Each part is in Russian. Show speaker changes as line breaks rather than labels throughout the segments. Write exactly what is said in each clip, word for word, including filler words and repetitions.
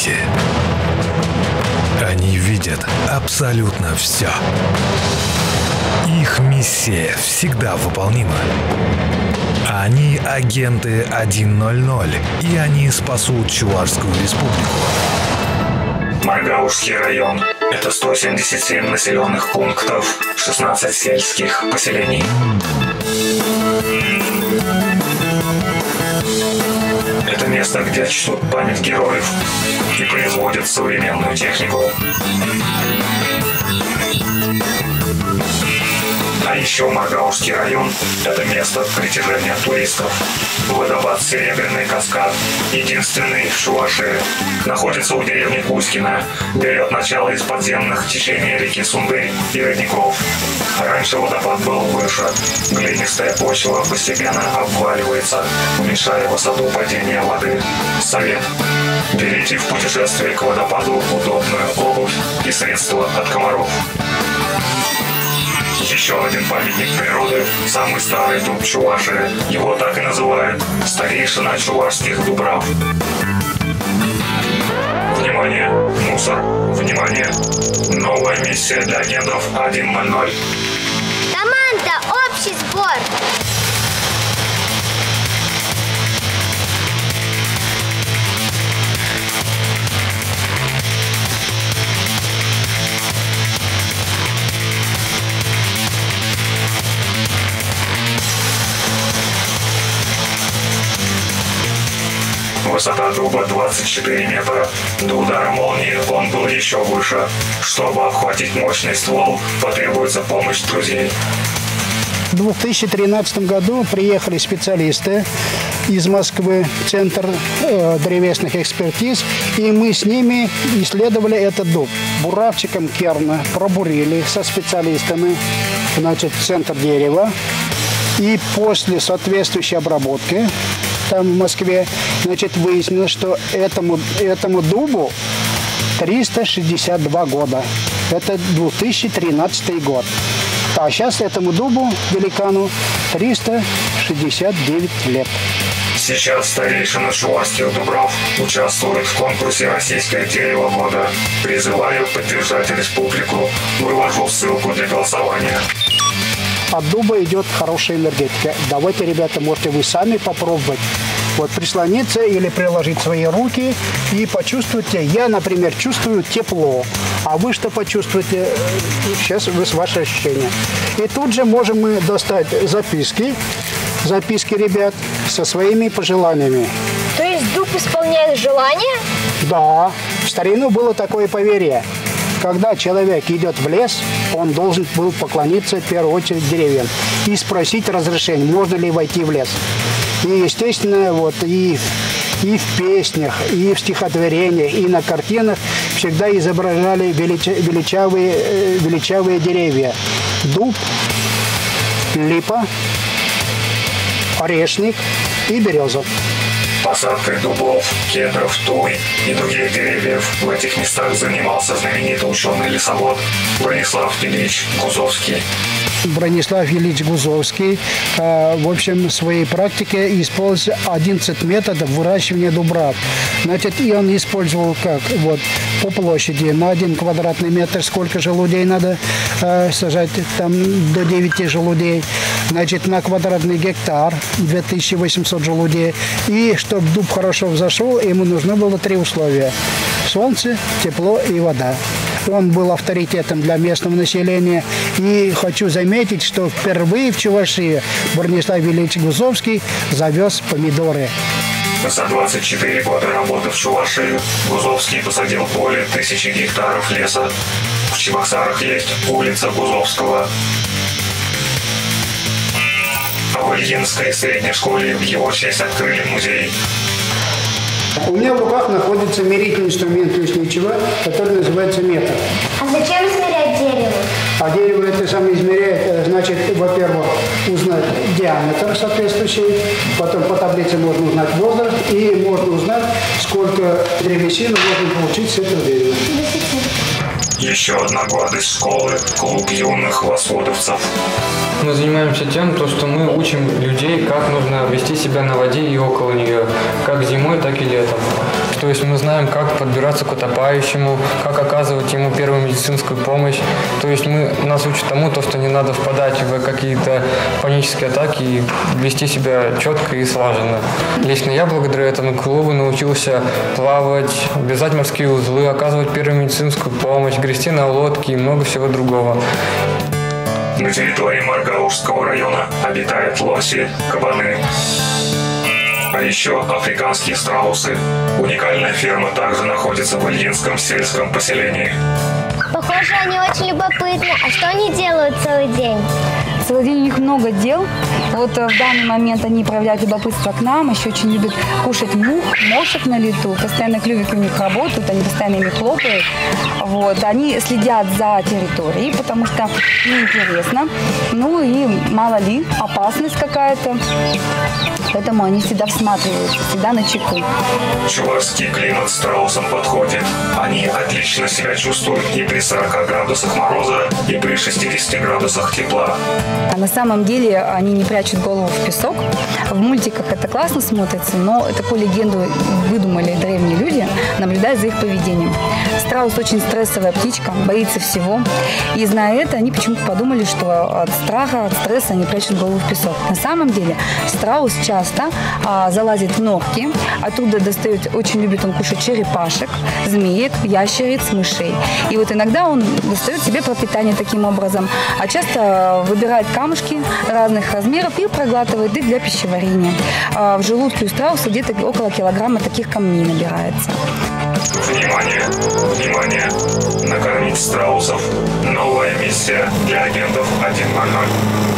люди. Они видят абсолютно все. Их миссия всегда выполнима. Они агенты один ноль ноль, и они спасут Чувашскую республику.
Маргаушский район. Это сто семьдесят семь населенных пунктов, шестнадцать сельских поселений. Это место, где чтут память героев и производят современную технику. А еще Маргаушский район – это место притяжения туристов. Водопад Серебряный каскад, единственный в Чувашии, находится у деревни Кузькина, берет начало из подземных течений реки Сундырь и родников. Раньше водопад был выше, глинистая почва постепенно обваливается, уменьшая высоту падения воды. Совет: берите в путешествие к водопаду удобную обувь и средства от комаров. Еще один памятник природы, самый старый дуб Чувашии. Его так и называют – старейшина чувашских дубрав. Внимание! Мусор! Внимание! Новая миссия для агентов один ноль ноль.
Команда, общий сбор!
Высота дуба двадцать четыре метра. До удара молнии он был еще выше. Чтобы обхватить мощный ствол, потребуется помощь друзей.
В две тысячи тринадцатом году приехали специалисты из Москвы, Центр э, древесных экспертиз, и мы с ними исследовали этот дуб. Буравчиком керна пробурили со специалистами, значит, центр дерева, и после соответствующей обработки там в Москве, значит, выяснилось, что этому, этому дубу триста шестьдесят два года. Это две тысячи тринадцатый год. А сейчас этому дубу, великану, триста шестьдесят девять лет.
Сейчас старейшина чувашских дубров участвует в конкурсе «Российское дерево года». Призываю поддержать республику. Выложу ссылку для голосования.
От дуба идет хорошая энергетика. Давайте, ребята, можете вы сами попробовать. Вот прислониться или приложить свои руки и почувствуйте. Я, например, чувствую тепло. А вы что почувствуете? Сейчас вы с ваши ощущения. И тут же можем мы достать записки. Записки, ребят, со своими пожеланиями.
То есть дуб исполняет желания?
Да. В старину было такое поверье. Когда человек идет в лес, он должен был поклониться в первую очередь деревьям и спросить разрешение, можно ли войти в лес. И, естественно, вот и, и в песнях, и в стихотворениях, и на картинах всегда изображали велича, величавые, величавые деревья. Дуб, липа, орешник и береза.
Посадкой дубов, кедров, туй и других деревьев в этих местах занимался знаменитый ученый-лесовод Бронислав Ильич Гузовский.
Бронислав Ильич Гузовский, э, в общем, в своей практике использует одиннадцать методов выращивания дубрав. Значит, и он использовал как вот по площади на один квадратный метр сколько желудей надо э, сажать, там до девяти желудей. Значит, на квадратный гектар две тысячи восемьсот желудей. И чтобы дуб хорошо взошел, ему нужно было три условия: солнце, тепло и вода. Он был авторитетом для местного населения. И хочу заметить, что впервые в Чувашии Бронислав Ильич Гузовский завез помидоры.
За двадцать четыре года работы в Чувашии Гузовский посадил более тысячи гектаров леса. В Чебоксарах есть улица Гузовского. А в Ильинской средней школе в его честь открыли музей.
У меня в руках находится мерительный инструмент лесничего, который называется метр.
А зачем измерять дерево?
А дерево это самое измеряет, значит, во-первых, узнать диаметр соответствующий, потом по таблице можно узнать возраст и можно узнать, сколько древесины можно получить с этого дерева.
Еще одна гордость школы – клуб юных восходовцев.
Мы занимаемся тем, то, что мы учим людей, как нужно вести себя на воде и около нее, как зимой, так и летом. То есть мы знаем, как подбираться к утопающему, как оказывать ему первую медицинскую помощь. То есть мы, нас учат тому, то, что не надо впадать в какие-то панические атаки и вести себя четко и слаженно. Лично я благодаря этому клубу научился плавать, вязать морские узлы, оказывать первую медицинскую помощь, грести на лодке и много всего другого.
На территории Маргаушского района обитают лоси, кабаны. А еще африканские страусы. Уникальная ферма также находится в Ильинском сельском поселении.
Похоже, они очень любопытны. А что они делают целый день?
Целый день у них много дел. Вот в данный момент они проявляют любопытство к нам, еще очень любят кушать мух, мошек на лету. Постоянно клювики у них работают, они постоянно ими хлопают. Вот. Они следят за территорией, потому что им интересно. Ну и мало ли, опасность какая-то. Поэтому они всегда всматриваются, всегда на чеку.
Чувашский климат страусам подходит. Они отлично себя чувствуют и при сорока градусах мороза, и при шестидесяти градусах тепла.
А на самом деле они не прячут голову в песок. В мультиках это классно смотрится, но такую легенду выдумали древние люди, наблюдая за их поведением. Страус очень стрессовая птичка, боится всего. И зная это, они почему-то подумали, что от страха, от стресса они прячут голову в песок. На самом деле страус часто а, залазит в норки, оттуда достает, очень любит он кушать черепашек, змеек, ящериц, мышей. И вот иногда он достает себе пропитание таким образом, а часто выбирает камушки разных размеров и проглатывает их для пищеварения. А в желудке у страуса где-то около килограмма таких камней набирается.
Внимание! Внимание! Накормить страусов. Новая миссия для агентов один ноль ноль.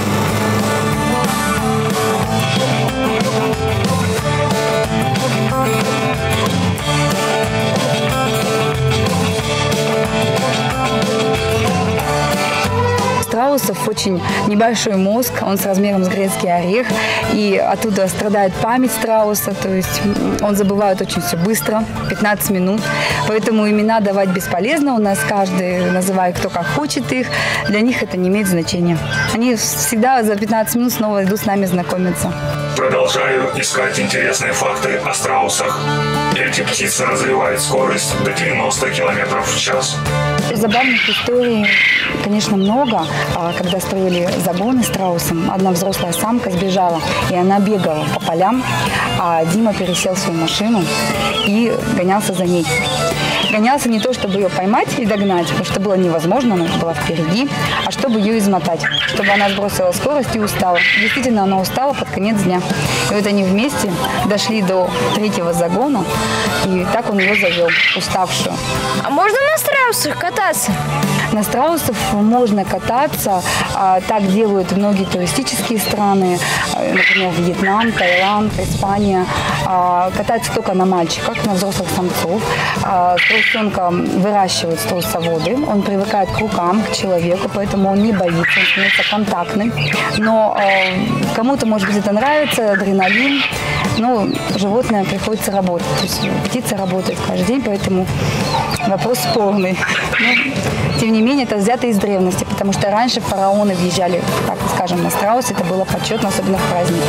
Страусов очень небольшой мозг, он с размером с грецкий орех, и оттуда страдает память страуса, то есть он забывает очень все быстро, пятнадцать минут, поэтому имена давать бесполезно, у нас каждый называет кто как хочет их, для них это не имеет значения. Они всегда за пятнадцать минут снова идут с нами знакомиться.
Продолжаю искать интересные факты о страусах. Эти птицы развивают скорость до девяноста километров в час.
Забавных историй, конечно, много. Когда строили загоны страусам, одна взрослая самка сбежала, и она бегала по полям, а Дима пересел в свою машину и гонялся за ней. Гонялся не то, чтобы ее поймать и догнать, потому что было невозможно, она была впереди, а чтобы ее измотать, чтобы она сбросила скорость и устала. Действительно, она устала под конец дня. И вот они вместе дошли до третьего загона, и так он ее завел, уставшую.
А можно на страусах кататься?
На страусов можно кататься. Так делают многие туристические страны, например, Вьетнам, Таиланд, Испания. Катаются только на мальчиках, на взрослых самцов. Страусенка выращивают страусоводы. Он привыкает к рукам, к человеку, поэтому он не боится, он становится контактным. Но кому-то, может быть, это нравится, адреналин. Но животное приходится работать. То есть птица работает каждый день, поэтому вопрос спорный. Но, тем не менее, это взято из древности, потому что раньше фараоны въезжали, так скажем, на страус. Это было почетно, особенно в праздники.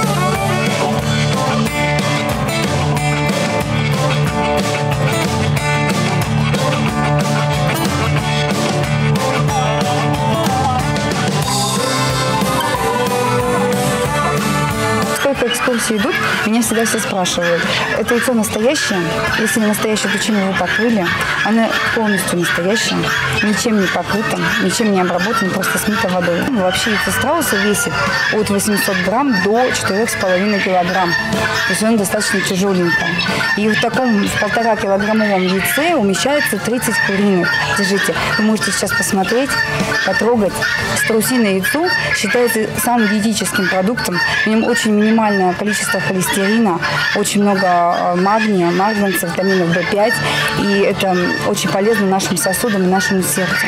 Сколько экскурсий идут, меня всегда все спрашивают, это яйцо настоящее? Если не настоящее, почему его покрыли? Оно полностью настоящее, ничем не покрыто, ничем не обработано, просто смыто водой. Ну, вообще яйцо страуса весит от восьмисот грамм до четырёх с половиной килограмм. То есть он достаточно тяжеленький. И в таком в полтора килограммовом яйце умещается тридцать куриных. Держите, вы можете сейчас посмотреть, потрогать. Страусиное яйцо считается самым диетическим продуктом. В нем очень минимальное количество холестерина, очень много магния, марганцев, витаминов бэ пять. И это очень полезно нашим сосудам и нашему сердцу.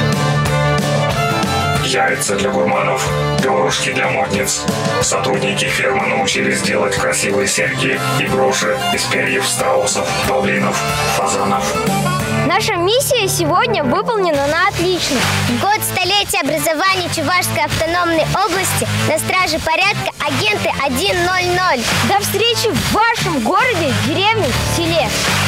Яйца для гурманов, перышки для модниц. Сотрудники фермы научились делать красивые серьги и броши из перьев страусов, павлинов, фазанов.
На Ваша миссия сегодня выполнена на отлично. В год столетия образования Чувашской автономной области на страже порядка агенты один ноль ноль. До встречи в вашем городе, деревне, селе.